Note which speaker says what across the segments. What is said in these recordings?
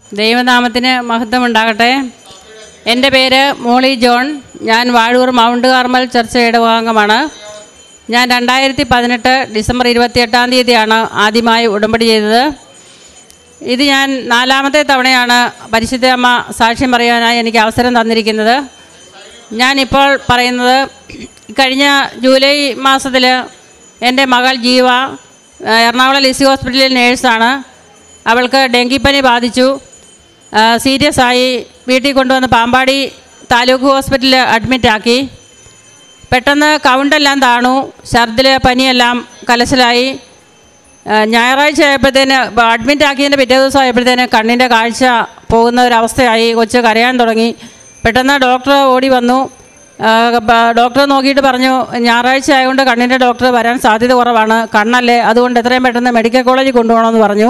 Speaker 1: ദൈവനാമത്തിന് മഹത്വമുണ്ടാകട്ടെ. എൻ്റെ പേര് മോളി ജോൺ. ഞാൻ വാഴൂർ മൗണ്ട് കാർമൽ ചർച്ച് ഇടവകാംഗമാണ്. ഞാൻ 2018 ഡിസംബർ 28 ആദ്യമായി ഉടമ്പടി ചെയ്തത്. ഇത് ഞാൻ 4ാമത്തെ തവണയാണ് പരിശുദ്ധ അമ്മ സാക്ഷ്യം പറയാനായി എനിക്ക് അവസരം തന്നിരിക്കുന്നത്. ഞാനിപ്പോൾ പറയുന്നത്, കഴിഞ്ഞ ജൂലൈ മാസത്തിൽ എൻ്റെ മകൾ ജീവ എറണാകുളം ലിസി ഹോസ്പിറ്റലിൽ നേഴ്സാണ്. അവൾക്ക് ഡെങ്കിപ്പനി ബാധിച്ചു. സീരിയസ് ആയി വീട്ടിൽ കൊണ്ടുവന്ന് പാമ്പാടി താലൂക്ക് ഹോസ്പിറ്റലിൽ അഡ്മിറ്റാക്കി. പെട്ടെന്ന് കൗണ്ടെല്ലാം താണു, ഛർദിൽ പനിയെല്ലാം കലശലായി. ഞായറാഴ്ച ആയപ്പോഴത്തേന് അഡ്മിറ്റാക്കിയതിൻ്റെ പിറ്റേ ദിവസം ആയപ്പോഴത്തേന് കണ്ണിൻ്റെ കാഴ്ച പോകുന്ന ഒരവസ്ഥയായി. കൊച്ച് കരയാൻ തുടങ്ങി. പെട്ടെന്ന് ഡോക്ടർ ഓടി വന്നു. ഡോക്ടർ നോക്കിയിട്ട് പറഞ്ഞു, ഞായറാഴ്ച ആയതുകൊണ്ട് കണ്ണിൻ്റെ ഡോക്ടർ വരാൻ സാധ്യത കുറവാണ്, കണ്ണല്ലേ, അതുകൊണ്ട് എത്രയും പെട്ടെന്ന് മെഡിക്കൽ കോളേജിൽ കൊണ്ടുപോകണമെന്ന് പറഞ്ഞു.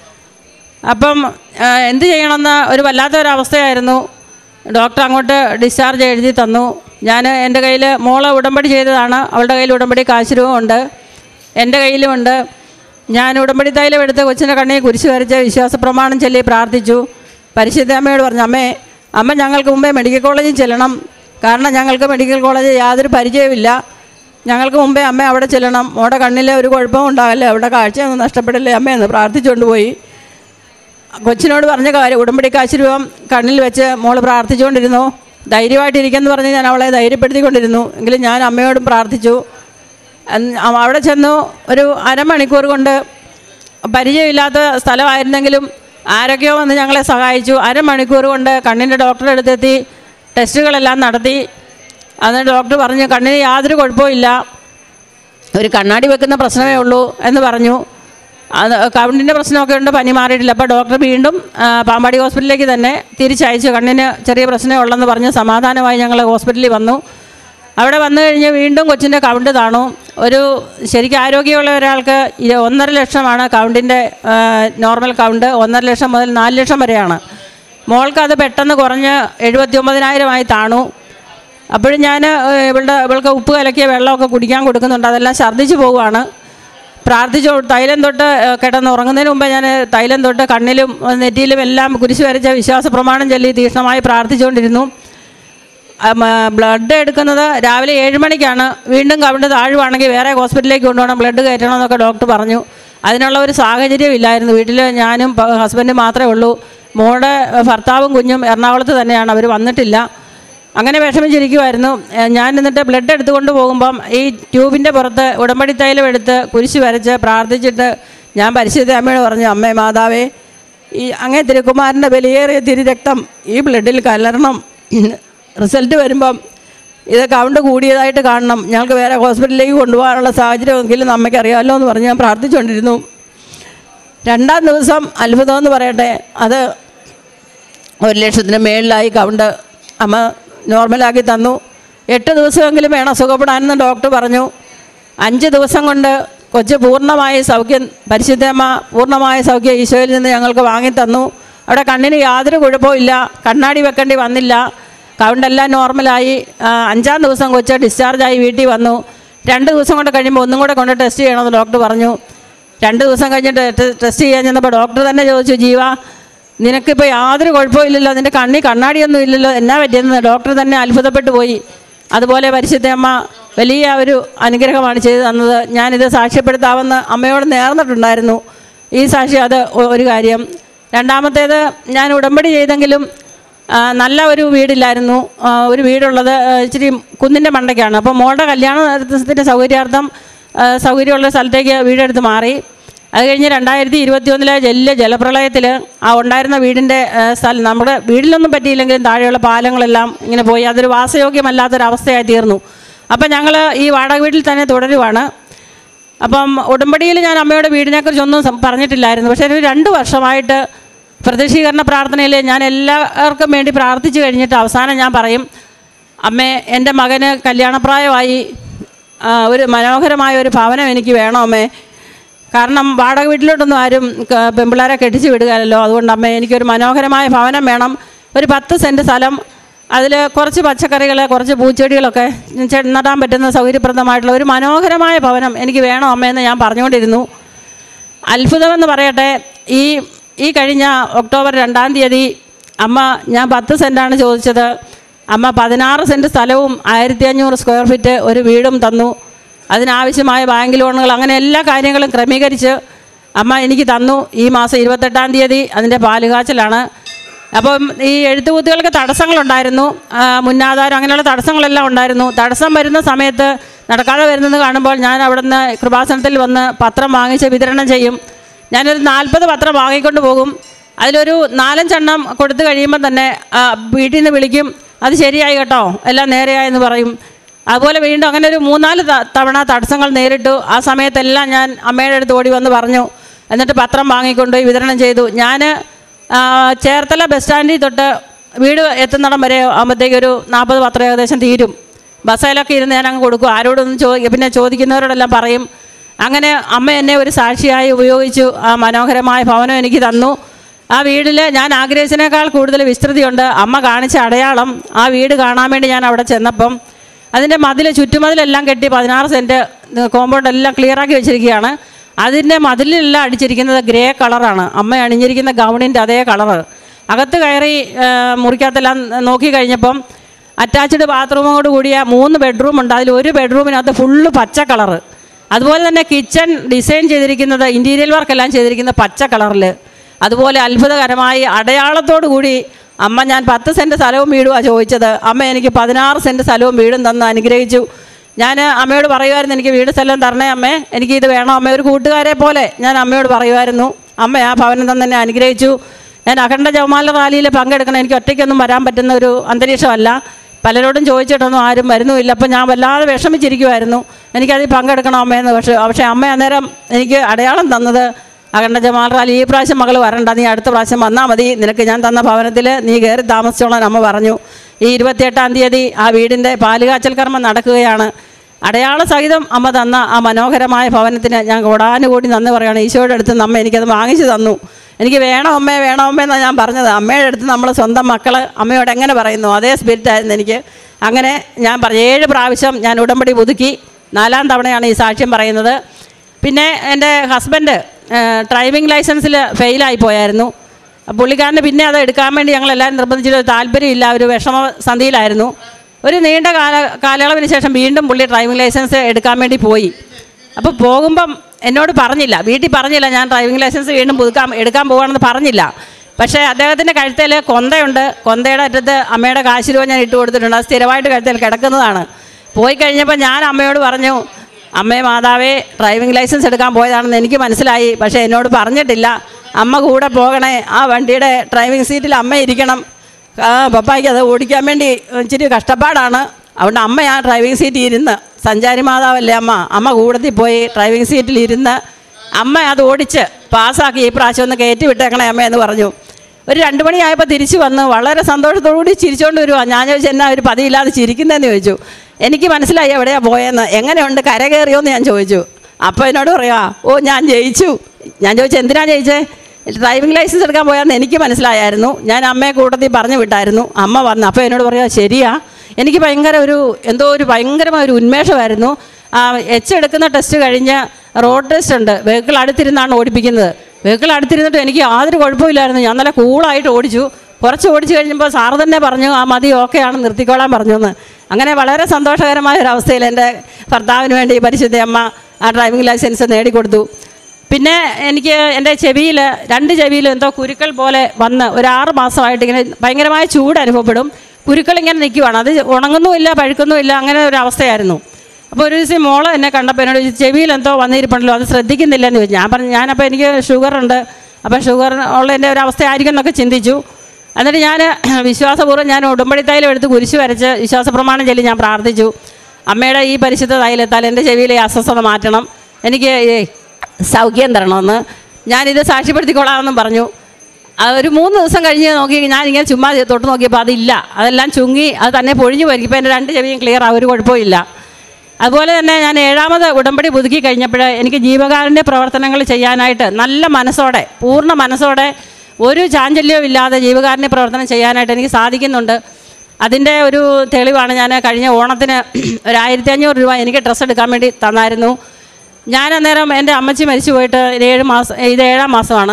Speaker 1: അപ്പം എന്ത് ചെയ്യണമെന്ന് ഒരു വല്ലാത്തൊരവസ്ഥയായിരുന്നു. ഡോക്ടർ അങ്ങോട്ട് ഡിസ്ചാർജ് എഴുതി തന്നു. ഞാൻ എൻ്റെ കയ്യിൽ മോളെ ഉടമ്പടി ചെയ്തതാണ്. അവളുടെ കയ്യിൽ ഉടമ്പടി കാശുരൂപമുണ്ട്, എൻ്റെ കയ്യിലുമുണ്ട്. ഞാൻ ഉടമ്പടി തൈലം എടുത്ത് കൊച്ചിൻ്റെ കണ്ണിൽ കുരിശ് വരച്ച് വിശ്വാസ പ്രമാണം ചൊല്ലി പ്രാർത്ഥിച്ചു. പരിശുദ്ധ അമ്മയോട് പറഞ്ഞു, അമ്മ ഞങ്ങൾക്ക് മുമ്പേ മെഡിക്കൽ കോളേജിൽ ചെല്ലണം, കാരണം ഞങ്ങൾക്ക് മെഡിക്കൽ കോളേജിൽ യാതൊരു പരിചയമില്ല. ഞങ്ങൾക്ക് മുമ്പേ അമ്മ അവിടെ ചെല്ലണം, മോടെ കണ്ണിൽ ഒരു കുഴപ്പവും ഉണ്ടാകല്ലേ, അവിടെ കാഴ്ചയൊന്നും നഷ്ടപ്പെടില്ലേ അമ്മയെന്ന് പ്രാർത്ഥിച്ചുകൊണ്ട് പോയി. കൊച്ചിനോട് പറഞ്ഞ കാര്യം ഉടമ്പടി കാശുരൂപം കണ്ണിൽ വെച്ച് മോൾ പ്രാർത്ഥിച്ചുകൊണ്ടിരുന്നു. ധൈര്യമായിട്ടിരിക്കുമെന്ന് പറഞ്ഞ് ഞാൻ അവളെ ധൈര്യപ്പെടുത്തിക്കൊണ്ടിരുന്നു. എങ്കിലും ഞാൻ അമ്മയോടും പ്രാർത്ഥിച്ചു. അവിടെ ചെന്നു ഒരു അരമണിക്കൂർ കൊണ്ട്, പരിചയമില്ലാത്ത സ്ഥലമായിരുന്നെങ്കിലും ആരൊക്കെയോ വന്ന് ഞങ്ങളെ സഹായിച്ചു. അരമണിക്കൂർ കൊണ്ട് കണ്ണിൻ്റെ ഡോക്ടറെ അടുത്തെത്തി ടെസ്റ്റുകളെല്ലാം നടത്തി. അന്ന് ഡോക്ടർ പറഞ്ഞു, കണ്ണിന് യാതൊരു കുഴപ്പമില്ല, ഒരു കണ്ണാടി വെക്കുന്ന പ്രശ്നമേ ഉള്ളൂ എന്ന് പറഞ്ഞു. അത് കണ്ണിൻ്റെ പ്രശ്നമൊക്കെ ഉണ്ട്, പനി മാറിയിട്ടില്ല. അപ്പോൾ ഡോക്ടർ വീണ്ടും പാമ്പാടി ഹോസ്പിറ്റലിലേക്ക് തന്നെ തിരിച്ചയച്ചു. കണ്ണിന് ചെറിയ പ്രശ്നമേ ഉള്ളെന്ന് പറഞ്ഞ് സമാധാനമായി ഞങ്ങൾ ഹോസ്പിറ്റലിൽ വന്നു. അവിടെ വന്നു കഴിഞ്ഞ് വീണ്ടും കൊച്ചിൻ്റെ കൗണ്ട് താണു. ഒരു ശരിക്കും ആരോഗ്യമുള്ള ഒരാൾക്ക് 1.5 ലക്ഷമാണ് കൗണ്ടിൻ്റെ നോർമൽ കൗണ്ട്. 1.5 ലക്ഷം മുതൽ 4 ലക്ഷം വരെയാണ്. മോൾക്ക് അത് പെട്ടെന്ന് കുറഞ്ഞ് 79,000 താണു. അപ്പോഴും ഞാൻ ഇവൾക്ക് ഉപ്പ് കലക്കിയ വെള്ളമൊക്കെ കുടിക്കാൻ കൊടുക്കുന്നുണ്ട്. അതെല്ലാം ഛർദ്ദിച്ച് പോവുകയാണ്. പ്രാർത്ഥിച്ചു. തൈലം തൊട്ട് കിടന്ന് ഉറങ്ങുന്നതിന് മുമ്പേ ഞാൻ തൈലം തൊട്ട് കണ്ണിലും നെറ്റിയിലും എല്ലാം കുരിശ് വരച്ച വിശ്വാസ പ്രമാണം ചൊല്ലി തീക്ഷ്ണമായി പ്രാർത്ഥിച്ചുകൊണ്ടിരുന്നു. ബ്ലഡ് എടുക്കുന്നത് രാവിലെ 7 മണിക്കാണ്. വീണ്ടും കൗണ്ട് താഴുവാണെങ്കിൽ വേറെ ഹോസ്പിറ്റലിലേക്ക് കൊണ്ടുപോകണം, ബ്ലഡ് കയറ്റണമെന്നൊക്കെ ഡോക്ടർ പറഞ്ഞു. അതിനുള്ള ഒരു സാഹചര്യം ഇല്ലായിരുന്നു. വീട്ടിൽ ഞാനും ഹസ്ബൻഡും മാത്രമേ ഉള്ളൂ. മോളുടെ ഭർത്താവും കുഞ്ഞും എറണാകുളത്ത് തന്നെയാണ്, അവർ വന്നിട്ടില്ല. അങ്ങനെ വിഷമിച്ചിരിക്കുമായിരുന്നു. ഞാൻ എന്നിട്ട് ബ്ലഡ് എടുത്തുകൊണ്ട് പോകുമ്പം ഈ ട്യൂബിൻ്റെ പുറത്ത് ഉടമ്പടി തൈലം എടുത്ത് കുരിശ് വരച്ച് പ്രാർത്ഥിച്ചിട്ട് ഞാൻ പരിശുദ്ധ അമ്മയോട് പറഞ്ഞു, അമ്മേ മാതാവേ, ഈ അങ്ങേ തിരുക്കുമാരൻ്റെ വിലയേറിയ തിരുരക്തം ഈ ബ്ലഡിൽ കലരണം. റിസൾട്ട് വരുമ്പം ഇത് കൗണ്ട് കൂടിയതായിട്ട് കാണണം. ഞങ്ങൾക്ക് വേറെ ഹോസ്പിറ്റലിലേക്ക് കൊണ്ടുപോകാനുള്ള സാഹചര്യമെങ്കിലും അമ്മയ്ക്കറിയാമല്ലോ എന്ന് പറഞ്ഞ് ഞാൻ പ്രാർത്ഥിച്ചുകൊണ്ടിരുന്നു. 2ാം ദിവസം അത്ഭുതമെന്ന് പറയട്ടെ, അത് 1 ലക്ഷത്തിന് മേളിലായി കൗണ്ട്. അമ്മ നോർമലാക്കി തന്നു. 8 ദിവസമെങ്കിലും വേണം സുഖപ്പെടാനെന്ന് ഡോക്ടർ പറഞ്ഞു. 5 ദിവസം കൊണ്ട് കൊച്ച് പൂർണ്ണമായ സൗഖ്യം, പരിശുദ്ധമ്മ പൂർണ്ണമായ സൗഖ്യം ഈശോയിൽ നിന്ന് ഞങ്ങൾക്ക് വാങ്ങിത്തന്നു. അവിടെ കണ്ണിന് യാതൊരു കുഴപ്പമില്ല, കണ്ണാടി വെക്കേണ്ടി വന്നില്ല, കൗണ്ടെല്ലാം നോർമലായി. 5ാം ദിവസം കൊച്ച് ഡിസ്ചാർജായി വീട്ടിൽ വന്നു. 2 ദിവസം കൊണ്ട് കഴിയുമ്പോൾ ഒന്നും കൂടെ കൊണ്ട് ടെസ്റ്റ് ചെയ്യണമെന്ന് ഡോക്ടർ പറഞ്ഞു. 2 ദിവസം കഴിഞ്ഞിട്ട് ടെസ്റ്റ് ചെയ്യാൻ ചെന്നപ്പോൾ ഡോക്ടർ തന്നെ ചോദിച്ചു, ജീവ നിനക്കിപ്പോൾ യാതൊരു കുഴപ്പമില്ലല്ലോ, നിൻ്റെ കണ്ണാടിയൊന്നും ഇല്ലല്ലോ, എന്നാ പറ്റിയെന്ന് ഡോക്ടർ തന്നെ അത്ഭുതപ്പെട്ടു പോയി. അതുപോലെ പരിശുദ്ധ അമ്മ വലിയ ഒരു അനുഗ്രഹമാണ് ചെയ്തു തന്നത്. ഞാനിത് സാക്ഷ്യപ്പെടുത്താമെന്ന് അമ്മയോട് നേർന്നിട്ടുണ്ടായിരുന്നു. ഈ സാക്ഷി അത് ഒരു കാര്യം. 2ാമത്തേത്, ഞാൻ ഉടമ്പടി ചെയ്തെങ്കിലും നല്ല ഒരു വീടില്ലായിരുന്നു. ഒരു വീടുള്ളത് ഇച്ചിരി കുന്നിൻ്റെ മണ്ടയ്ക്കാണ്. അപ്പോൾ മോളുടെ കല്യാണത്തിൻ്റെ സൗകര്യാർത്ഥം സൗകര്യമുള്ള സ്ഥലത്തേക്ക് വീടെടുത്ത് മാറി. അത് കഴിഞ്ഞ് 2021 വലിയ ജലപ്രളയത്തിൽ ഉണ്ടായിരുന്ന വീടിൻ്റെ സ്ഥലം നമ്മുടെ വീട്ടിലൊന്നും പറ്റിയില്ലെങ്കിലും താഴെയുള്ള പാലങ്ങളെല്ലാം ഇങ്ങനെ പോയി. അതൊരു വാസയോഗ്യമല്ലാത്തൊരവസ്ഥയായി തീർന്നു. അപ്പം ഞങ്ങൾ ഈ വാടക വീട്ടിൽ തന്നെ തുടരുവാണ്. അപ്പം ഉടമ്പടിയിൽ ഞാൻ അമ്മയുടെ വീടിനെക്കുറിച്ചൊന്നും പറഞ്ഞിട്ടില്ലായിരുന്നു. പക്ഷേ ഒരു 2 വർഷമായിട്ട് പ്രതീക്ഷീകരണ പ്രാർത്ഥനയിൽ ഞാൻ എല്ലാവർക്കും വേണ്ടി പ്രാർത്ഥിച്ചു കഴിഞ്ഞിട്ട് അവസാനം ഞാൻ പറയും, അമ്മേ, എൻ്റെ മകന് കല്യാണപ്രായമായി, ഒരു മനോഹരമായ ഒരു ഭവനം എനിക്ക് വേണം അമ്മേ. കാരണം വാടക വീട്ടിലോട്ടൊന്നും ആരും പെൺപിള്ളേരെ കെട്ടിച്ച് വിടുകയല്ലോ. അതുകൊണ്ട് അമ്മേ, എനിക്കൊരു മനോഹരമായ ഭവനം വേണം. ഒരു 10 സെൻറ്റ് സ്ഥലം, അതിൽ കുറച്ച് പച്ചക്കറികൾ, കുറച്ച് പൂച്ചെടികളൊക്കെ നടാൻ പറ്റുന്ന സൗകര്യപ്രദമായിട്ടുള്ള ഒരു മനോഹരമായ ഭവനം എനിക്ക് വേണം അമ്മയെന്ന് ഞാൻ പറഞ്ഞുകൊണ്ടിരുന്നു. അത്ഭുതമെന്ന് പറയട്ടെ, ഈ ഈ കഴിഞ്ഞ ഒക്ടോബർ 2-ാം തീയതി അമ്മ, ഞാൻ 10 സെൻറ്റാണ് ചോദിച്ചത്, അമ്മ 16 സെൻറ്റ് സ്ഥലവും 1500 സ്ക്വയർ ഫീറ്റ് ഒരു വീടും തന്നു. അതിനാവശ്യമായ ബാങ്ക് ലോണുകൾ അങ്ങനെ എല്ലാ കാര്യങ്ങളും ക്രമീകരിച്ച് അമ്മ എനിക്ക് തന്നു. ഈ മാസം 28-ാം തീയതി അതിൻ്റെ പാലുകാച്ചലാണ്. അപ്പം ഈ എഴുത്തുകുത്തുകൾക്ക് തടസ്സങ്ങളുണ്ടായിരുന്നു, മുന്നാധാരം അങ്ങനെയുള്ള തടസ്സങ്ങളെല്ലാം ഉണ്ടായിരുന്നു. തടസ്സം വരുന്ന സമയത്ത് നടക്കാതെ വരുന്നത് കാണുമ്പോൾ ഞാൻ അവിടുന്ന് കൃപാസനത്തിൽ വന്ന് പത്രം വാങ്ങിച്ച് വിതരണം ചെയ്യും. ഞാനൊരു 40 പത്രം വാങ്ങിക്കൊണ്ട് പോകും. അതിലൊരു 4-5 എണ്ണം കൊടുത്തു കഴിയുമ്പോൾ തന്നെ വീട്ടിൽ നിന്ന് വിളിക്കും, അത് ശരിയായി കേട്ടോ, എല്ലാം നേരെയായെന്ന് പറയും. അതുപോലെ വീണ്ടും അങ്ങനെ ഒരു 3-4 തവണ തടസ്സങ്ങൾ നേരിട്ടു. ആ സമയത്തെല്ലാം ഞാൻ അമ്മയുടെ അടുത്ത് ഓടി വന്ന് പറഞ്ഞു. എന്നിട്ട് പത്രം വാങ്ങിക്കൊണ്ടുപോയി വിതരണം ചെയ്തു. ഞാൻ ചേർത്തല ബസ് സ്റ്റാൻഡിൽ തൊട്ട് വീട് എത്തുന്നിടം വരെ ആകുമ്പോഴത്തേക്കൊരു 40 പത്രം ഏകദേശം തീരും. ബസ്സിലൊക്കെ ഇരുന്ന് ഞാൻ അങ്ങ് കൊടുക്കും. ആരോടൊന്നും പിന്നെ ചോദിക്കുന്നവരോടെല്ലാം പറയും. അങ്ങനെ അമ്മ എന്നെ ഒരു സാക്ഷിയായി ഉപയോഗിച്ചു. ആ മനോഹരമായ ഭവനം എനിക്ക് തന്നു. ആ വീട്ടിൽ ഞാൻ ആഗ്രഹിച്ചതിനേക്കാൾ കൂടുതൽ വിസ്തൃതിയുണ്ട്. അമ്മ കാണിച്ച അടയാളം ആ വീട് കാണാൻ വേണ്ടി ഞാൻ അവിടെ ചെന്നപ്പം അതിൻ്റെ ചുറ്റുമതിലെല്ലാം കെട്ടി 16 സെൻറ്റ് കോമ്പൗണ്ടെല്ലാം ക്ലിയറാക്കി വെച്ചിരിക്കുകയാണ്. അതിൻ്റെ മതിലെല്ലാം അടിച്ചിരിക്കുന്നത് ഗ്രേ കളറാണ്. അമ്മ അണിഞ്ഞിരിക്കുന്ന ഗൗണിൻ്റെ അതേ കളറ്. അകത്ത് കയറി മുറിക്കകത്തെല്ലാം നോക്കി കഴിഞ്ഞപ്പം അറ്റാച്ച്ഡ് ബാത്റൂമോട് കൂടിയ 3 ബെഡ്റൂമുണ്ട്. അതിൽ ഒരു ബെഡ്റൂമിനകത്ത് ഫുള്ള് പച്ച കളറ്. അതുപോലെ തന്നെ കിച്ചൺ ഡിസൈൻ ചെയ്തിരിക്കുന്നത് ഇൻറ്റീരിയൽ വർക്കെല്ലാം ചെയ്തിരിക്കുന്നത് പച്ച കളറിൽ. അതുപോലെ അത്ഭുതകരമായി അടയാളത്തോടു കൂടി അമ്മ, ഞാൻ 10 സെൻറ്റ് സ്ഥലവും വീടുമാണ് ചോദിച്ചത്, അമ്മ എനിക്ക് 16 സെൻറ്റ് സ്ഥലവും വീടും തന്ന് അനുഗ്രഹിച്ചു. ഞാൻ അമ്മയോട് പറയുമായിരുന്നു, എനിക്ക് വീട് സ്ഥലം തരണേ അമ്മേ, എനിക്കിത് വേണം അമ്മ. ഒരു കൂട്ടുകാരെ പോലെ ഞാൻ അമ്മയോട് പറയുമായിരുന്നു. അമ്മ ആ ഭവനം തന്നെ അനുഗ്രഹിച്ചു. ഞാൻ അഖണ്ഡ ജപമാല റാലിയിൽ പങ്കെടുക്കണം. എനിക്ക് ഒറ്റയ്ക്കൊന്നും വരാൻ പറ്റുന്ന ഒരു അന്തരീക്ഷമല്ല. പലരോടും ചോദിച്ചിട്ടൊന്നും ആരും വരുന്നുമില്ല. അപ്പം ഞാൻ വല്ലാതെ വിഷമിച്ചിരിക്കുമായിരുന്നു, എനിക്കതിൽ പങ്കെടുക്കണം അമ്മയെന്ന്. പക്ഷേ അമ്മ അന്നേരം എനിക്ക് അടയാളം തന്നത്, അഖണ്ഡ ജപമാല റാലി ഈ പ്രാവശ്യം മകൾ വരണ്ട, നീ അടുത്ത പ്രാവശ്യം വന്നാൽ മതി, നിനക്ക് ഞാൻ തന്ന ഭവനത്തിൽ നീ കയറി താമസിച്ചോളാൻ അമ്മ പറഞ്ഞു. ഈ 28-ാം തീയതി ആ വീടിൻ്റെ പാലുകാച്ചൽ കർമ്മം നടക്കുകയാണ്. അടയാള സഹിതം അമ്മ തന്ന ആ മനോഹരമായ ഭവനത്തിന് ഞാൻ കോടാനുകൂടി നന്ദി പറയുകയാണ്. ഈശോയുടെ അടുത്ത് അമ്മ എനിക്കത് വാങ്ങിച്ചു തന്നു. എനിക്ക് വേണം അമ്മേ എന്നാണ് ഞാൻ പറഞ്ഞത്. അമ്മയുടെ അടുത്ത് നമ്മൾ സ്വന്തം മക്കൾ അമ്മയോട് എങ്ങനെ പറയുന്നു, അതേ സ്പിരിറ്റായിരുന്നു എനിക്ക്. അങ്ങനെ ഞാൻ 7 പ്രാവശ്യം ഞാൻ ഉടമ്പടി പുതുക്കി. 4-ാം തവണയാണ് ഈ സാക്ഷ്യം പറയുന്നത്. പിന്നെ എൻ്റെ ഹസ്ബൻഡ് ഡ്രൈവിംഗ് ലൈസൻസിൽ ഫെയിലായി പോയായിരുന്നു. പുള്ളിക്കാരന് പിന്നെ അത് എടുക്കാൻ വേണ്ടി ഞങ്ങളെല്ലാവരും നിർബന്ധിച്ചിട്ട് താല്പര്യമില്ല, ഒരു വിഷമസന്ധിയിലായിരുന്നു. ഒരു നീണ്ട കാലയളവിന് ശേഷം വീണ്ടും പുള്ളി ഡ്രൈവിംഗ് ലൈസൻസ് എടുക്കാൻ വേണ്ടി പോയി. അപ്പോൾ പോകുമ്പം എന്നോട് പറഞ്ഞില്ല, വീട്ടിൽ പറഞ്ഞില്ല ഞാൻ ഡ്രൈവിംഗ് ലൈസൻസ് വീണ്ടും എടുക്കാൻ പോവുകയാണെന്ന് പറഞ്ഞില്ല. പക്ഷേ അദ്ദേഹത്തിൻ്റെ കഴുത്തിൽ കൊന്തയുണ്ട്. കൊന്തയുടെ അറ്റത്ത് അമ്മയുടെ കാശ് രൂപ ഞാൻ ഇട്ട് കൊടുത്തിട്ടുണ്ട്. അത് സ്ഥിരമായിട്ട് കഴുത്തിൽ കിടക്കുന്നതാണ്. പോയി കഴിഞ്ഞപ്പോൾ ഞാൻ അമ്മയോട് പറഞ്ഞു, അമ്മേ മാതാവേ, ഡ്രൈവിംഗ് ലൈസൻസ് എടുക്കാൻ പോയതാണെന്ന് എനിക്ക് മനസ്സിലായി, പക്ഷേ എന്നോട് പറഞ്ഞിട്ടില്ല. അമ്മ കൂടെ പോകണേ, ആ വണ്ടിയുടെ ഡ്രൈവിംഗ് സീറ്റിൽ അമ്മ ഇരിക്കണം. പപ്പായ്ക്ക് അത് ഓടിക്കാൻ വേണ്ടി ഇച്ചിരി കഷ്ടപ്പാടാണ്. അതുകൊണ്ട് അമ്മ ആ ഡ്രൈവിംഗ് സീറ്റിൽ ഇരുന്ന്, സഞ്ചാരി മാതാവല്ലേ അമ്മ കൂടത്തിൽ പോയി ഡ്രൈവിംഗ് സീറ്റിൽ ഇരുന്ന് അമ്മ അത് ഓടിച്ച് പാസ്സാക്കി. ഈ പ്രാവശ്യം ഒന്ന് കയറ്റി വിട്ടേക്കണേ അമ്മ എന്ന് പറഞ്ഞു. ഒരു 2 മണിയായപ്പോൾ തിരിച്ചു വന്ന് വളരെ സന്തോഷത്തോടുകൂടി ചിരിച്ചുകൊണ്ട് വരുവാ. ഞാൻ ചോദിച്ചു, എന്നാ ഒരു പതിയില്ലാതെ ചിരിക്കുന്നതെന്ന് ചോദിച്ചു. എനിക്ക് മനസ്സിലായി എവിടെയാണ് പോയെന്ന്. എങ്ങനെയുണ്ട്, കര കയറിയോന്ന് ഞാൻ ചോദിച്ചു. അപ്പോൾ എന്നോട് പറയാ, ഓ ഞാൻ ജയിച്ചു. ഞാൻ ചോദിച്ചു, എന്തിനാ ജയിച്ചേ? ഡ്രൈവിംഗ് ലൈസൻസ് എടുക്കാൻ പോയാന്ന് എനിക്ക് മനസ്സിലായായിരുന്നു. ഞാൻ അമ്മയെ കൂട്ടത്തിൽ പറഞ്ഞു വിട്ടായിരുന്നു. അമ്മ വന്നു. അപ്പോൾ എന്നോട് പറയാ, ശരിയാ. എനിക്ക് ഭയങ്കരമായ ഒരു ഉന്മേഷമായിരുന്നു. എടുക്കുന്ന ടെസ്റ്റ് കഴിഞ്ഞ് റോഡ് ടെസ്റ്റ് ഉണ്ട്. വെഹിക്കിൾ അടുത്തിരുന്നാണ് ഓടിപ്പിക്കുന്നത്. വെഹിക്കിൾ അടുത്തിരുന്നിട്ട് എനിക്ക് യാതൊരു കുഴപ്പമില്ലായിരുന്നു. ഞാൻ നല്ല കൂളായിട്ട് ഓടിച്ചു. കുറച്ച് ഓടിച്ചു കഴിഞ്ഞപ്പോൾ സാറ് തന്നെ പറഞ്ഞു, ആ മതി, ഓക്കെയാണ്, നിർത്തിക്കോളാൻ പറഞ്ഞു എന്ന്. അങ്ങനെ വളരെ സന്തോഷകരമായ ഒരവസ്ഥയിൽ എൻ്റെ ഭർത്താവിന് വേണ്ടി പരിശുദ്ധ അമ്മ ആ ഡ്രൈവിംഗ് ലൈസൻസ് നേടിക്കൊടുത്തു. പിന്നെ എനിക്ക് എൻ്റെ ചെവിയിൽ 2 ചെവിയിലും എന്തോ കുരുക്കൾ പോലെ വന്ന് ഒരു 6 മാസമായിട്ട് ഇങ്ങനെ ഭയങ്കരമായ ചൂട് അനുഭവപ്പെടും. കുരുക്കളിങ്ങനെ നിൽക്കുവാണ്. അത് ഉണങ്ങുന്നുമില്ല, പഴുക്കുന്നുമില്ല, അങ്ങനെ ഒരു അവസ്ഥയായിരുന്നു. അപ്പോൾ ഒരു ദിവസം മോള് എന്നെ കണ്ടപ്പോൾ എന്നോട് ചെവിയിൽ എന്തോ വന്നിരിപ്പുണ്ടല്ലോ, അത് ശ്രദ്ധിക്കുന്നില്ലെന്ന് ചോദിച്ചു. ഞാൻ പറഞ്ഞു, ഞാനപ്പോൾ എനിക്ക് ഷുഗറുണ്ട്, അപ്പോൾ ഷുഗർ ഉള്ളതിൻ്റെ ഒരു അവസ്ഥയായിരിക്കും എന്നൊക്കെ ചിന്തിച്ചു. എന്നിട്ട് ഞാൻ വിശ്വാസപൂർവ്വം ഞാൻ ഉടമ്പടി തൈലം എടുത്ത് കുരിശ് വരച്ച് വിശ്വാസപ്രമാണം ചൊല്ലി ഞാൻ പ്രാർത്ഥിച്ചു. അമ്മയുടെ ഈ പരിശുദ്ധ തൈലത്താൽ എൻ്റെ ചെവിയിലെ അസ്വസ്ഥത മാറ്റണം, എനിക്ക് സൗഖ്യം തരണമെന്ന്. ഞാനിത് സാക്ഷ്യപ്പെടുത്തിക്കൊള്ളാമെന്നും പറഞ്ഞു. ഒരു 3 ദിവസം കഴിഞ്ഞ് നോക്കി ഞാനിങ്ങനെ ചുമ്മാ തൊട്ട് നോക്കിയപ്പോൾ അതില്ല, അതെല്ലാം ചുങ്ങി അത് തന്നെ പൊഴിഞ്ഞു പോയി. ഇപ്പോൾ എൻ്റെ 2 ചെവിയും ക്ലിയറാണ്, ഒരു കുഴപ്പമില്ല. അതുപോലെ തന്നെ ഞാൻ 7ാമത് ഉടമ്പടി പുതുക്കി കഴിഞ്ഞപ്പോൾ എനിക്ക് ജീവകാരുണ്യ പ്രവർത്തനങ്ങൾ ചെയ്യാനായിട്ട് നല്ല മനസ്സോടെ, പൂർണ്ണ മനസ്സോടെ, ഒരു ചാഞ്ചല്യവും ഇല്ലാതെ ജീവകാരുണ്യ പ്രവർത്തനം ചെയ്യാനായിട്ട് എനിക്ക് സാധിക്കുന്നുണ്ട്. അതിൻ്റെ ഒരു തെളിവാണ് ഞാൻ കഴിഞ്ഞ ഓണത്തിന് ഒരു 1500 രൂപ എനിക്ക് ഡ്രസ്സ് എടുക്കാൻ വേണ്ടി തന്നായിരുന്നു. ഞാൻ അന്നേരം എൻ്റെ അമ്മച്ചി മരിച്ചു പോയിട്ട് 7 മാസം, ഇത് 7ാം മാസമാണ്.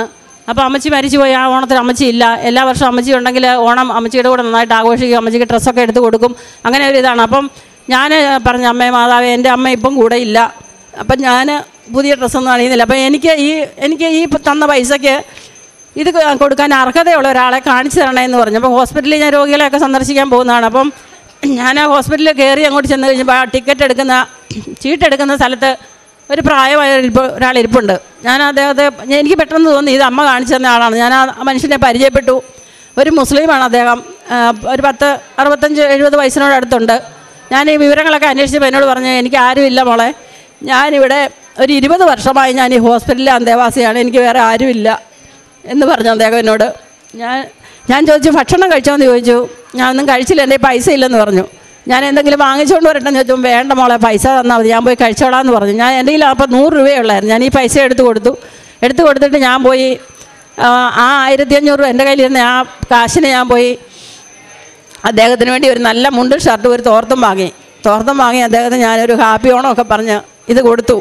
Speaker 1: അപ്പോൾ അമ്മച്ചി മരിച്ചുപോയി. ആ ഓണത്തിന് അമ്മച്ചി ഇല്ല. എല്ലാ വർഷവും അമ്മച്ചി ഉണ്ടെങ്കിൽ ഓണം അമ്മച്ചിയുടെ കൂടെ നന്നായിട്ട് ആഘോഷിക്കും, അമ്മച്ചിക്ക് ഡ്രസ്സൊക്കെ എടുത്ത് കൊടുക്കും. അങ്ങനെ ഒരു ഇതാണ്. അപ്പം ഞാൻ പറഞ്ഞു, അമ്മേ മാതാവേ, എൻ്റെ അമ്മ ഇപ്പം കൂടെ ഇല്ല, അപ്പം ഞാൻ പുതിയ ഡ്രസ്സൊന്നും അണിയുന്നില്ല. അപ്പം എനിക്ക് ഈ തന്ന പൈസയ്ക്ക് ഇത് കൊടുക്കാൻ അർഹതയുള്ള ഒരാളെ കാണിച്ചു തരണമെന്ന് പറഞ്ഞു. അപ്പോൾ ഹോസ്പിറ്റലിൽ ഞാൻ രോഗികളെയൊക്കെ സന്ദർശിക്കാൻ പോകുന്നതാണ്. അപ്പം ഞാൻ ആ ഹോസ്പിറ്റലിൽ കയറി അങ്ങോട്ട് ചെന്ന് കഴിഞ്ഞപ്പോൾ ആ ചീട്ടെടുക്കുന്ന സ്ഥലത്ത് ഒരു പ്രായമായ ഒരാളിരിപ്പുണ്ട്. ഞാൻ അദ്ദേഹത്തെ എനിക്ക് പെട്ടെന്ന് തോന്നി ഇത് അമ്മ കാണിച്ചു തന്ന ആളാണ്. ഞാൻ ആ മനുഷ്യനെ പരിചയപ്പെട്ടു. ഒരു മുസ്ലിമാണ് അദ്ദേഹം. ഒരു 65-70 വയസ്സിനോടടുത്തുണ്ട്. ഞാൻ ഈ വിവരങ്ങളൊക്കെ അന്വേഷിച്ചപ്പോൾ എന്നോട് പറഞ്ഞു, എനിക്ക് ആരുമില്ല മോളെ, ഞാനിവിടെ ഒരു 20 വർഷമായി ഞാൻ ഈ ഹോസ്പിറ്റലിലെ അന്തേവാസിയാണ്, എനിക്ക് വേറെ ആരുമില്ല എന്ന് പറഞ്ഞു അദ്ദേഹം എന്നോട്. ഞാൻ ചോദിച്ചു, ഭക്ഷണം കഴിച്ചോന്ന് ചോദിച്ചു. ഞാൻ ഒന്നും കഴിച്ചില്ല, എൻ്റെ പൈസ ഇല്ലെന്ന് പറഞ്ഞു. ഞാൻ എന്തെങ്കിലും വാങ്ങിച്ചുകൊണ്ട് വരട്ടെന്ന് ചോദിച്ചു. വേണ്ട മോളെ, പൈസ തന്നാൽ മതി, ഞാൻ പോയി കഴിച്ചോളാമെന്ന് പറഞ്ഞു. ഞാൻ എൻ്റെ കയ്യിൽ അപ്പോൾ 100 രൂപയുള്ളായിരുന്നു. ഞാൻ ഈ പൈസ എടുത്ത് കൊടുത്തിട്ട് ഞാൻ പോയി ആ 1500 രൂപ എൻ്റെ കയ്യിലിരുന്ന ആ കാശിന് ഞാൻ പോയി അദ്ദേഹത്തിന് വേണ്ടി ഒരു നല്ല മുണ്ടും ഷർട്ടും ഒരു തോർത്തും വാങ്ങി അദ്ദേഹത്തിന് ഞാനൊരു ഹാപ്പി ഓണമൊക്കെ പറഞ്ഞ് ഇത് കൊടുത്തു.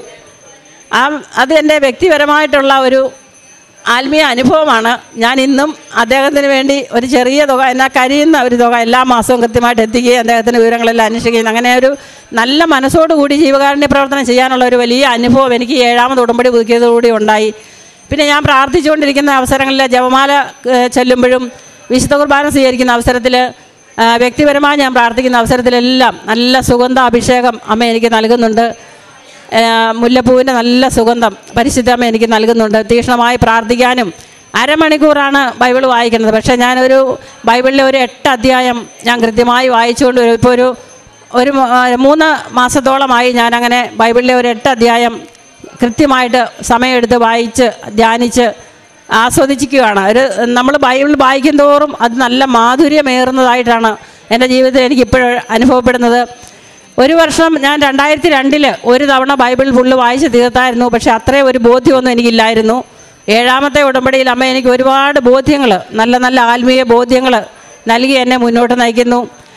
Speaker 1: അത് എൻ്റെ വ്യക്തിപരമായിട്ടുള്ള ഒരു ആത്മീയ അനുഭവമാണ്. ഞാൻ ഇന്നും അദ്ദേഹത്തിന് വേണ്ടി ഒരു ചെറിയ തുക, എന്നാൽ കരിയുന്ന ഒരു തുക എല്ലാ മാസവും കൃത്യമായിട്ട് എത്തിക്കുകയും അദ്ദേഹത്തിൻ്റെ വിവരങ്ങളെല്ലാം അന്വേഷിക്കുകയും അങ്ങനെ ഒരു നല്ല മനസ്സോടുകൂടി ജീവകാരുണ്യ പ്രവർത്തനം ചെയ്യാനുള്ള ഒരു വലിയ അനുഭവം എനിക്ക് 7ാമത് ഉടമ്പടി പുതുക്കിയതോടുകൂടി ഉണ്ടായി. പിന്നെ ഞാൻ പ്രാർത്ഥിച്ചുകൊണ്ടിരിക്കുന്ന അവസരങ്ങളിൽ, ജപമാല ചെല്ലുമ്പോഴും വിശുദ്ധ കുർബാന സ്വീകരിക്കുന്ന അവസരത്തിൽ, വ്യക്തിപരമായി ഞാൻ പ്രാർത്ഥിക്കുന്ന അവസരത്തിലെല്ലാം നല്ല സുഗന്ധ അഭിഷേകം അമ്മ എനിക്ക് നൽകുന്നുണ്ട്. മുല്ലപ്പൂവിൻ്റെ നല്ല സുഗന്ധം പരിശുദ്ധ അമ്മ എനിക്ക് നൽകുന്നുണ്ട്. തീക്ഷ്ണമായി പ്രാർത്ഥിക്കാനും അരമണിക്കൂറാണ് ബൈബിൾ വായിക്കുന്നത്. പക്ഷേ ഞാനൊരു ബൈബിളിലെ ഒരു 8 അധ്യായം ഞാൻ കൃത്യമായി വായിച്ചുകൊണ്ട് വരും. ഇപ്പോൾ ഒരു 3 മാസത്തോളമായി ഞാനങ്ങനെ ബൈബിളിലെ ഒരു 8 അധ്യായം കൃത്യമായിട്ട് സമയമെടുത്ത് വായിച്ച് ധ്യാനിച്ച് ആസ്വദിക്കുകയാണ്. നമ്മൾ ബൈബിൾ വായിക്കും തോറും അത് നല്ല മാധുര്യമേറുന്നതായിട്ടാണ് എൻ്റെ ജീവിതത്തിൽ എനിക്കിപ്പോഴും അനുഭവപ്പെടുന്നത്. ഒരു വർഷം ഞാൻ 2002 ഒരു തവണ ബൈബിൾ ഫുള്ള് വായിച്ച് തീർത്തായിരുന്നു. പക്ഷേ അത്രയും ഒരു ബോധ്യമൊന്നും എനിക്കില്ലായിരുന്നു. 7ാമത്തെ ഉടമ്പടിയിൽ അമ്മ എനിക്ക് ഒരുപാട് ബോധ്യങ്ങൾ, നല്ല നല്ല ആത്മീയ ബോധ്യങ്ങൾ നൽകി എന്നെ മുന്നോട്ട് നയിക്കുന്നു.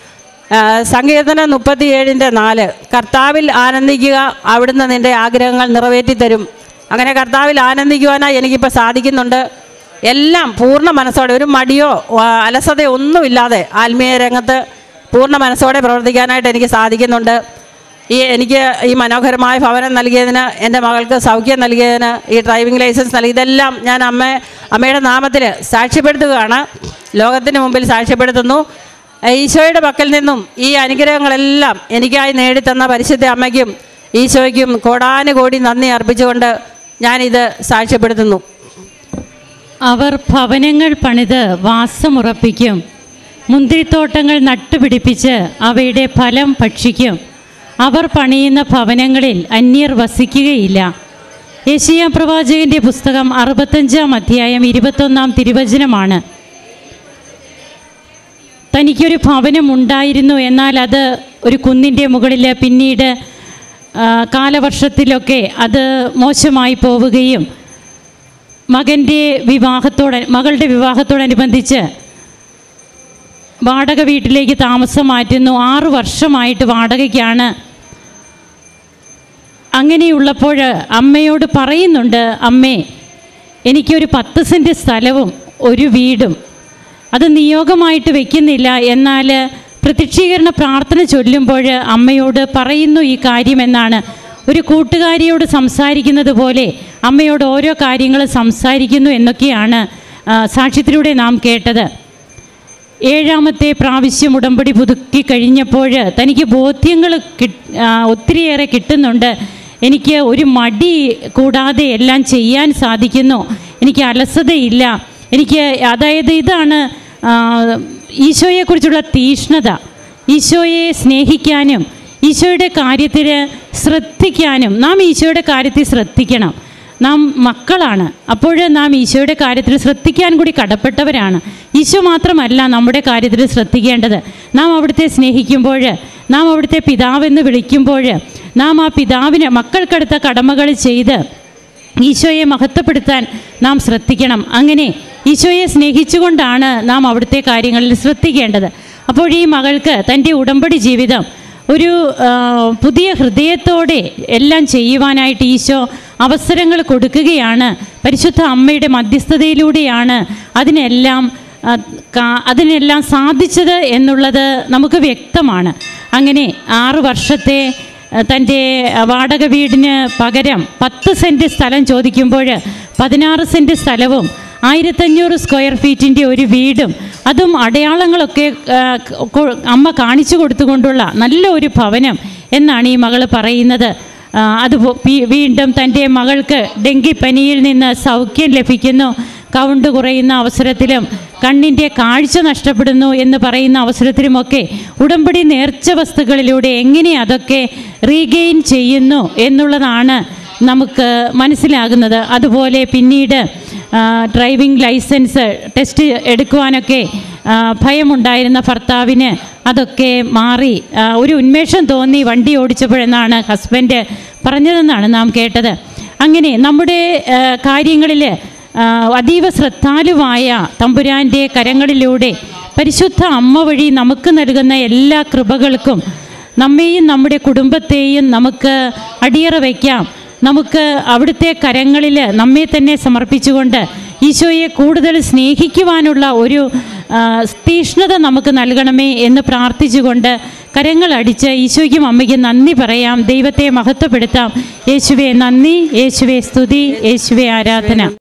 Speaker 1: സങ്കീർത്തനം 37:4 കർത്താവിൽ ആനന്ദിക്കുക, അവിടുന്ന് നിൻ്റെ ആഗ്രഹങ്ങൾ നിറവേറ്റിത്തരും. അങ്ങനെ കർത്താവിൽ ആനന്ദിക്കുവാനായി എനിക്കിപ്പോൾ സാധിക്കുന്നുണ്ട്. എല്ലാം പൂർണ്ണ മനസ്സോടെ, ഒരു മടിയോ അലസതയോ ഒന്നുമില്ലാതെ ആത്മീയ രംഗത്ത് പൂർണ്ണ മനസ്സോടെ പ്രവർത്തിക്കാനായിട്ട് എനിക്ക് സാധിക്കുന്നുണ്ട്. എനിക്ക് ഈ മനോഹരമായ ഭവനം നൽകിയതിന്, എൻ്റെ മകൾക്ക് സൗഖ്യം നൽകിയതിന്, ഈ ഡ്രൈവിംഗ് ലൈസൻസ് നൽകിയതെല്ലാം ഞാൻ അമ്മയുടെ നാമത്തിൽ സാക്ഷ്യപ്പെടുത്തുകയാണ്, ലോകത്തിന് മുമ്പിൽ സാക്ഷ്യപ്പെടുത്തുന്നു. ഈശോയുടെ പക്കൽ നിന്നും ഈ അനുഗ്രഹങ്ങളെല്ലാം എനിക്കായി നേടിത്തന്ന പരിശുദ്ധ അമ്മയ്ക്കും ഈശോയ്ക്കും കോടാനുകോടി നന്ദി അർപ്പിച്ചുകൊണ്ട് ഞാനിത് സാക്ഷ്യപ്പെടുത്തുന്നു.
Speaker 2: അവർ ഭവനങ്ങൾ പണിത് വാസമുറപ്പിക്കും, മുന്തിരിത്തോട്ടങ്ങൾ നട്ടുപിടിപ്പിച്ച് അവയുടെ ഫലം ഭക്ഷിക്കും. അവർ പണിയുന്ന ഭവനങ്ങളിൽ അന്യർ വസിക്കുകയില്ല. യെശയ്യാ പ്രവാചകൻ്റെ പുസ്തകം 65-ാം അധ്യായം 21-ാം തിരുവചനമാണ്. തനിക്കൊരു ഭവനം ഉണ്ടായിരുന്നു, എന്നാൽ അത് ഒരു കുന്നിൻ്റെ മുകളിൽ പിന്നീട് കാലവർഷത്തിലൊക്കെ അത് മോശമായി പോവുകയും മകളുടെ വിവാഹത്തോടനുബന്ധിച്ച് വാടക വീട്ടിലേക്ക് താമസം മാറ്റുന്നു. 6 വർഷമായിട്ട് വാടകയ്ക്കാണ്. അങ്ങനെയുള്ളപ്പോൾ അമ്മയോട് പറയുന്നുണ്ട്, അമ്മേ, എനിക്കൊരു 10 സെൻറ്റ് സ്ഥലവും ഒരു വീടും അത് നിയോഗമായിട്ട് വയ്ക്കുന്നില്ല, എന്നാൽ പ്രത്യക്ഷീകരണ പ്രാർത്ഥന ചൊല്ലുമ്പോൾ അമ്മയോട് പറയുന്നു ഈ കാര്യമെന്നാണ്. ഒരു കൂട്ടുകാരിയോട് സംസാരിക്കുന്നത് പോലെ അമ്മയോട് ഓരോ കാര്യങ്ങൾ സംസാരിക്കുന്നു എന്നൊക്കെയാണ് സാക്ഷ്യത്തിലൂടെ നാം കേട്ടത്. 7ാമത്തെ പ്രാവശ്യം ഉടമ്പടി പുതുക്കി കഴിഞ്ഞപ്പോൾ തനിക്ക് ബോധ്യങ്ങൾ ഒത്തിരിയേറെ കിട്ടുന്നുണ്ട്. എനിക്ക് ഒരു മടി കൂടാതെ എല്ലാം ചെയ്യാൻ സാധിക്കുന്നു, എനിക്ക് അലസതയില്ല, എനിക്ക് അതായത് ഇതാണ് ഈശോയെക്കുറിച്ചുള്ള തീഷ്ണത. ഈശോയെ സ്നേഹിക്കാനും ഈശോയുടെ കാര്യത്തിൽ ശ്രദ്ധിക്കാനും. നാം ഈശോയുടെ കാര്യത്തിൽ ശ്രദ്ധിക്കണം. നാം മക്കളാണ്, അപ്പോൾ നാം ഈശോയുടെ കാര്യത്തിൽ ശ്രദ്ധിക്കാൻ കൂടി കടപ്പെട്ടവരാണ്. ഈശോ മാത്രമല്ല നമ്മുടെ കാര്യത്തിൽ ശ്രദ്ധിക്കേണ്ടത്. നാം അവിടുത്തെ സ്നേഹിക്കുമ്പോൾ, നാം അവിടുത്തെ പിതാവെന്ന് വിളിക്കുമ്പോൾ, നാം ആ പിതാവിന് മക്കൾക്കടുത്ത കടമകൾ ചെയ്ത് ഈശോയെ മഹത്വപ്പെടുത്താൻ നാം ശ്രദ്ധിക്കണം. അങ്ങനെ ഈശോയെ സ്നേഹിച്ചുകൊണ്ടാണ് നാം അവിടുത്തെ കാര്യങ്ങളിൽ ശ്രദ്ധിക്കേണ്ടത്. അപ്പോൾ ഈ മകൾക്ക് തൻ്റെ ഉടമ്പടി ജീവിതം ഒരു പുതിയ ഹൃദയത്തോടെ എല്ലാം ചെയ്യുവാനായിട്ട് ഈശോ അവസരങ്ങൾ കൊടുക്കുകയാണ്. പരിശുദ്ധ അമ്മയുടെ മധ്യസ്ഥതയിലൂടെയാണ് അതിനെല്ലാം സാധിച്ചത് എന്നുള്ളത് നമുക്ക് വ്യക്തമാണ്. അങ്ങനെ 6 വർഷത്തെ തൻ്റെ വാടക വീടിന് പകരം 10 സെൻറ്റ് സ്ഥലം ചോദിക്കുമ്പോൾ 16 സെൻറ്റ് സ്ഥലവും 1500 സ്ക്വയർ ഫീറ്റിൻ്റെ ഒരു വീടും, അതും അടയാളങ്ങളൊക്കെ അമ്മ കാണിച്ചു കൊടുത്തുകൊണ്ടുള്ള നല്ല ഒരു ഭവനം എന്നാണ് ഈ മകൾ പറയുന്നത്. അത് വീണ്ടും തൻ്റെ മകൾക്ക് ഡെങ്കിപ്പനിയിൽ നിന്ന് സൗഖ്യം ലഭിക്കുന്നു. കൗണ്ട് കുറയുന്ന അവസരത്തിലും കണ്ണിൻ്റെ കാഴ്ച നഷ്ടപ്പെടുന്നു എന്ന് പറയുന്ന അവസരത്തിലുമൊക്കെ ഉടമ്പടി നേർച്ച വസ്തുക്കളിലൂടെ എങ്ങനെ അതൊക്കെ റീഗെയിൻ ചെയ്യുന്നു എന്നുള്ളതാണ് നമുക്ക് മനസ്സിലാകുന്നത്. അതുപോലെ പിന്നീട് ഡ്രൈവിംഗ് ലൈസൻസ് ടെസ്റ്റ് എടുക്കുവാനൊക്കെ ഭയമുണ്ടായിരുന്ന ഭർത്താവിന് അതൊക്കെ മാറി ഒരു ഉന്മേഷം തോന്നി വണ്ടി ഓടിച്ചപ്പോഴെന്നാണ് ഹസ്ബൻഡ് പറഞ്ഞതെന്നാണ് നാം കേട്ടത്. അങ്ങനെ നമ്മുടെ കാര്യങ്ങളിൽ അതീവ ശ്രദ്ധാലുവായ തമ്പുരാൻ്റെ കരങ്ങളിലൂടെ പരിശുദ്ധ അമ്മ വഴി നമുക്ക് നൽകുന്ന എല്ലാ കൃപകൾക്കും നമ്മെയും നമ്മുടെ കുടുംബത്തെയും നമുക്ക് അടിയറ വയ്ക്കാം. നമുക്ക് അവിടുത്തെ കരങ്ങളിൽ നമ്മെ തന്നെ സമർപ്പിച്ചുകൊണ്ട് ഈശോയെ കൂടുതൽ സ്നേഹിക്കുവാനുള്ള ഒരു തീഷ്ണത നമുക്ക് നൽകണമേ എന്ന് പ്രാർത്ഥിച്ചുകൊണ്ട് കരങ്ങളടിച്ച് ഈശോയ്ക്കും അമ്മയ്ക്കും നന്ദി പറയാം. ദൈവത്തെ മഹത്വപ്പെടുത്താം. യേശുവേ നന്ദി, യേശുവേ സ്തുതി, യേശുവേ ആരാധന.